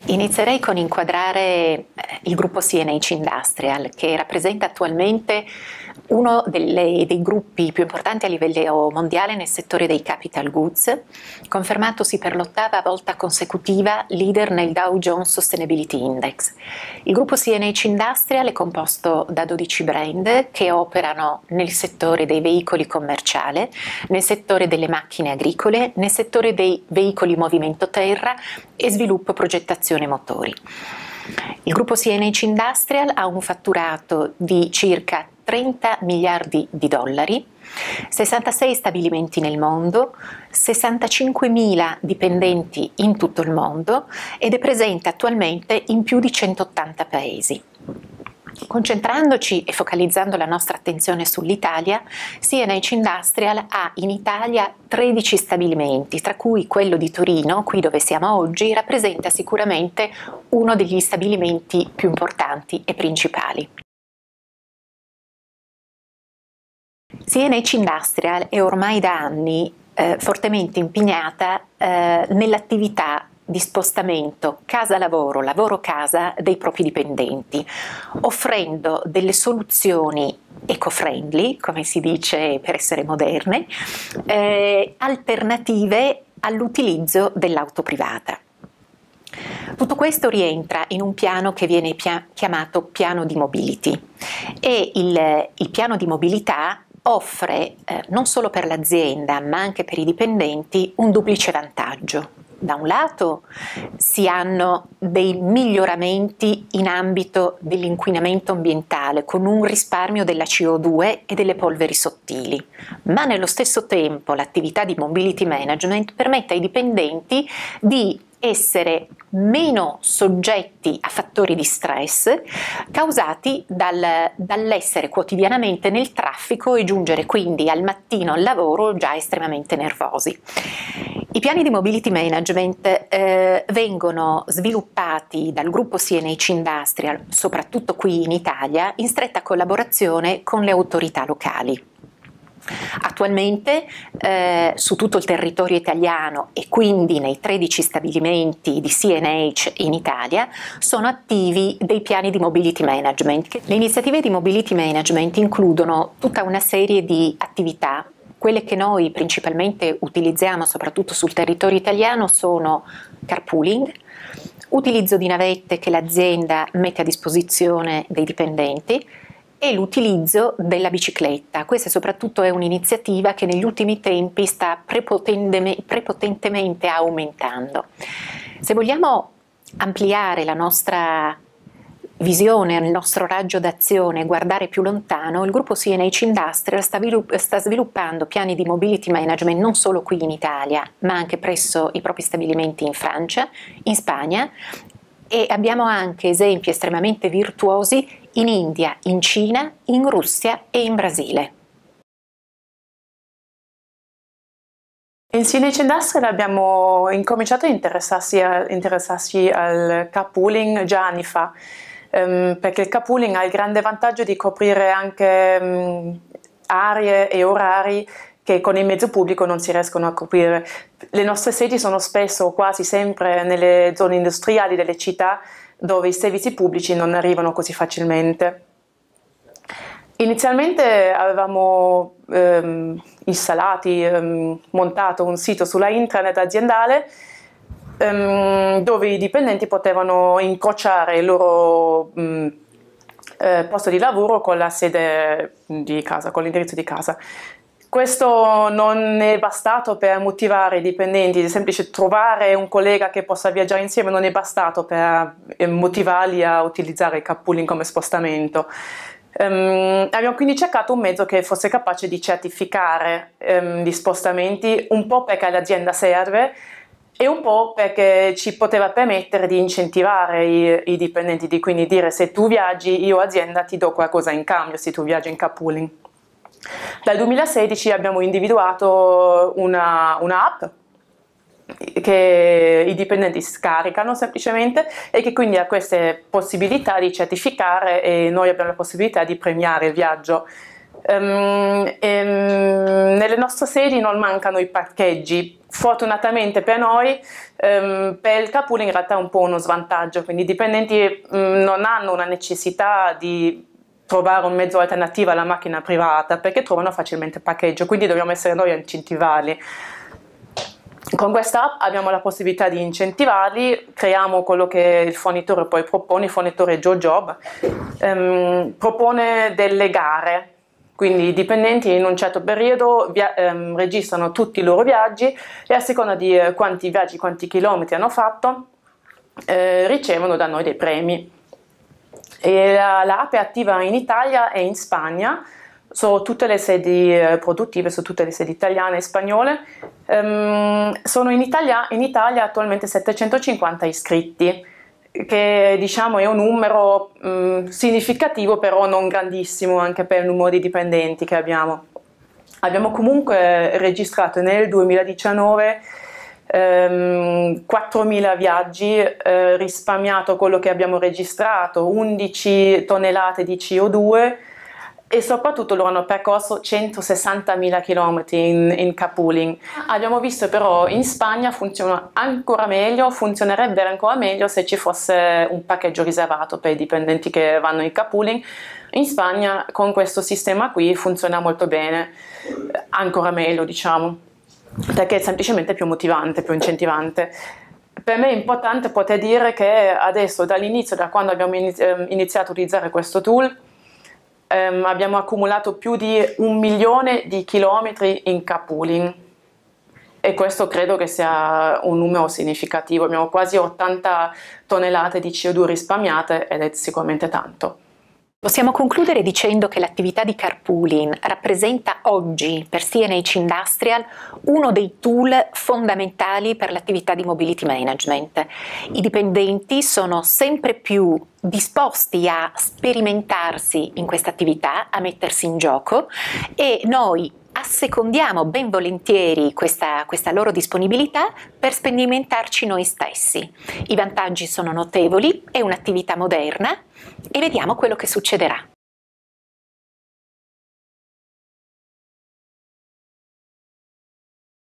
Inizierei con inquadrare il gruppo CNH Industrial, che rappresenta attualmente uno dei gruppi più importanti a livello mondiale nel settore dei capital goods, confermatosi per l'8ª volta consecutiva leader nel Dow Jones Sustainability Index. Il gruppo CNH Industrial è composto da 12 brand che operano nel settore dei veicoli commerciali, nel settore delle macchine agricole, nel settore dei veicoli movimento terra e sviluppo progettazione motori. Il gruppo CNH Industrial ha un fatturato di circa 30 miliardi di dollari, 66 stabilimenti nel mondo, 65.000 dipendenti in tutto il mondo ed è presente attualmente in più di 180 paesi. Concentrandoci e focalizzando la nostra attenzione sull'Italia, CNH Industrial ha in Italia 13 stabilimenti, tra cui quello di Torino, qui dove siamo oggi, rappresenta sicuramente uno degli stabilimenti più importanti e principali. CNH Industrial è ormai da anni fortemente impegnata nell'attività di spostamento casa-lavoro, lavoro-casa dei propri dipendenti, offrendo delle soluzioni eco-friendly, come si dice per essere moderne, alternative all'utilizzo dell'auto privata. Tutto questo rientra in un piano che viene chiamato piano di mobility e il piano di mobilità offre non solo per l'azienda ma anche per i dipendenti un duplice vantaggio. Da un lato si hanno dei miglioramenti in ambito dell'inquinamento ambientale con un risparmio della CO2 e delle polveri sottili, ma nello stesso tempo l'attività di mobility management permette ai dipendenti di essere meno soggetti a fattori di stress causati dall'essere quotidianamente nel traffico e giungere quindi al mattino al lavoro già estremamente nervosi. I piani di mobility management vengono sviluppati dal gruppo CNH Industrial, soprattutto qui in Italia, in stretta collaborazione con le autorità locali. Attualmente su tutto il territorio italiano e quindi nei 13 stabilimenti di CNH in Italia sono attivi dei piani di mobility management. Le iniziative di mobility management includono tutta una serie di attività. Quelle che noi principalmente utilizziamo soprattutto sul territorio italiano sono carpooling, utilizzo di navette che l'azienda mette a disposizione dei dipendenti e l'utilizzo della bicicletta. Questa soprattutto è un'iniziativa che negli ultimi tempi sta prepotentemente aumentando. Se vogliamo ampliare la nostra visione, il nostro raggio d'azione, guardare più lontano, il gruppo CNH Industrial sta sviluppando piani di mobility management non solo qui in Italia, ma anche presso i propri stabilimenti in Francia, in Spagna, e abbiamo anche esempi estremamente virtuosi in India, in Cina, in Russia e in Brasile. In CNH Industrial abbiamo incominciato a interessarsi al carpooling già anni fa, perché il carpooling ha il grande vantaggio di coprire anche aree e orari che con il mezzo pubblico non si riescono a coprire. Le nostre sedi sono spesso, quasi sempre, nelle zone industriali delle città dove i servizi pubblici non arrivano così facilmente. Inizialmente avevamo montato un sito sulla intranet aziendale dove i dipendenti potevano incrociare il loro posto di lavoro con la sede di casa, con l'indirizzo di casa. Questo non è bastato per motivare i dipendenti, è semplice trovare un collega che possa viaggiare insieme, non è bastato per motivarli a utilizzare il carpooling come spostamento. Abbiamo quindi cercato un mezzo che fosse capace di certificare gli spostamenti, un po' perché l'azienda serve e un po' perché ci poteva permettere di incentivare i dipendenti, di quindi dire: se tu viaggi, io azienda ti do qualcosa in cambio se tu viaggi in carpooling. Dal 2016 abbiamo individuato una app che i dipendenti scaricano semplicemente e che quindi ha queste possibilità di certificare, e noi abbiamo la possibilità di premiare il viaggio. Nelle nostre sedi non mancano i parcheggi. Fortunatamente per noi, per il carpooling in realtà è un po' uno svantaggio, quindi i dipendenti non hanno una necessità di trovare un mezzo alternativo alla macchina privata perché trovano facilmente parcheggio, quindi dobbiamo essere noi a incentivarli. Con questa app abbiamo la possibilità di incentivarli, creiamo quello che il fornitore poi propone, il fornitore JoJob, propone delle gare. Quindi i dipendenti in un certo periodo registrano tutti i loro viaggi e a seconda di quanti viaggi, quanti chilometri hanno fatto, ricevono da noi dei premi. L'app è attiva in Italia e in Spagna, su tutte le sedi produttive, su tutte le sedi italiane e spagnole. Sono in Italia attualmente 750 iscritti, che diciamo è un numero significativo, però non grandissimo anche per il numero di dipendenti che abbiamo. Abbiamo comunque registrato nel 2019 4.000 viaggi, risparmiato quello che abbiamo registrato, 11 tonnellate di CO2 e soprattutto loro hanno percorso 160.000 km in carpooling. Abbiamo visto però in Spagna funziona ancora meglio, funzionerebbe ancora meglio se ci fosse un parcheggio riservato per i dipendenti che vanno in carpooling. In Spagna con questo sistema qui funziona molto bene, ancora meglio diciamo, perché è semplicemente più motivante, più incentivante. Per me è importante poter dire che adesso dall'inizio, da quando abbiamo iniziato a utilizzare questo tool, abbiamo accumulato più di 1 milione di chilometri in carpooling e questo credo che sia un numero significativo. Abbiamo quasi 80 tonnellate di CO2 risparmiate ed è sicuramente tanto. Possiamo concludere dicendo che l'attività di carpooling rappresenta oggi per CNH Industrial uno dei tool fondamentali per l'attività di mobility management. I dipendenti sono sempre più disposti a sperimentarsi in questa attività, a mettersi in gioco e noi assecondiamo ben volentieri questa loro disponibilità per sperimentarci noi stessi. I vantaggi sono notevoli, è un'attività moderna e vediamo quello che succederà.